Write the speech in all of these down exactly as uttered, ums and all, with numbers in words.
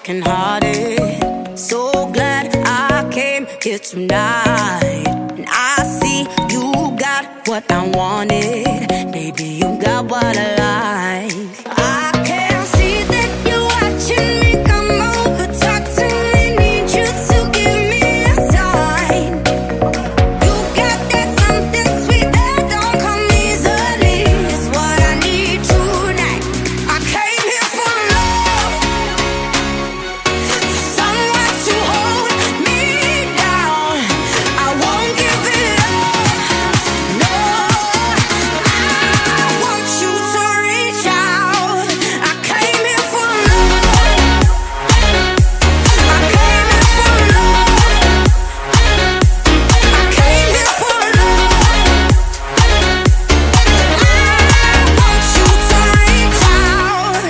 brokenhearted. So glad I came here tonight, and I see you got what I wanted. Baby, you got what I like. I can see that you're watching me. Come over, talk to me. Need you to give me a sign. You got that something sweet that don't come easily. It's what I need tonight. I came here for love, for someone to hold me down. I won't give it up. No, I want you to reach out. I came here for love. I came here for love. I came here for love. I want you to reach out.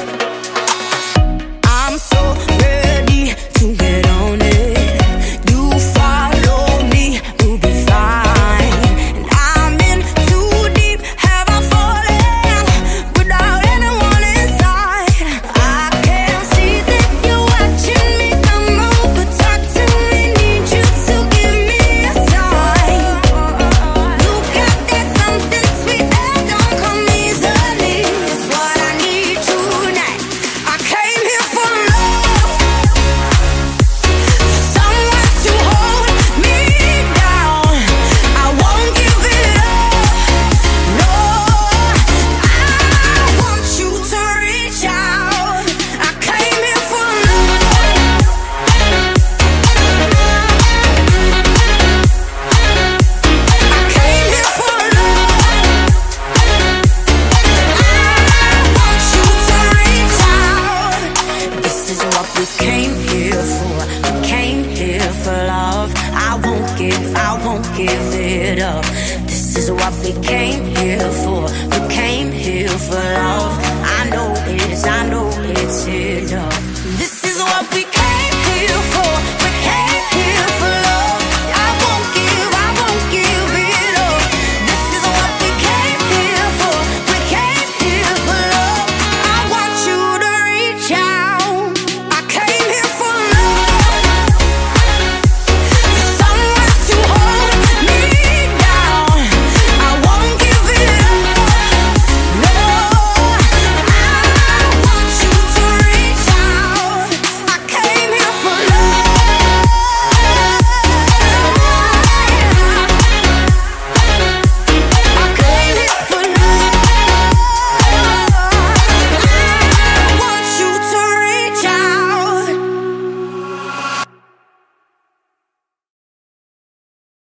I'm so ready to get on it. You follow me, we'll be fine. And I'm in too deep. Have I fallen without anyone inside? I can see that you're watching me. Come over, talk to me. Need you to give me a sign. You got that something sweet that don't come easily. It's what I need tonight. I came here for love, for someone to hold me down. I won't give it up. No, I want you to reach out. I came here for love. I came here for love. I want you to reach out. This is what we came here for. We came here for love. I won't give, I won't give it up. This is what we came here for. We came here for love. I know it's, I know it's enough. This is what we came here for.